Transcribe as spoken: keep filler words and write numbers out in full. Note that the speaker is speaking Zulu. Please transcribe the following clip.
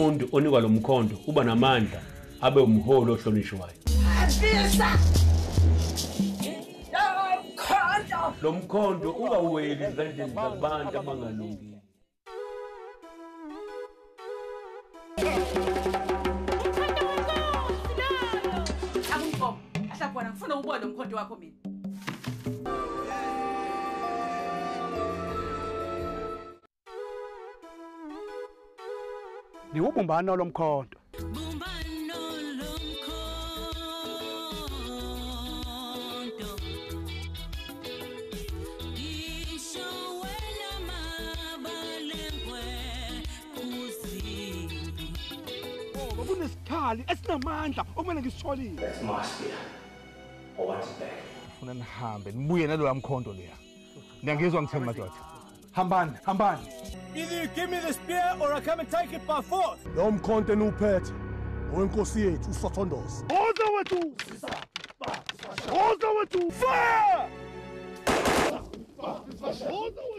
umuntu onikwa lo mkhondo uba namandla abe umholi ohlonishwayo. Lo mkhondo ungaweli ezandleni zabantu abangalungile. Akungikho, ahlabona ngifuna ukubona lo mkhondo wakho mina. Niwubumbano lo mkhondo. Kunesikhali esinamandla okumele ngisitholile. That's my spear. I want it back. Ufuna nihambe nibuye naloya mkhondo leya. Ngiyangizwa ngithemba madoda. Hambani, hambani. Either you give me the spear or I come and take it by force. Lo mkhonto enuphethe owenkosi yethu uSothondoza. Oza wethu. Oza wethu. Fire!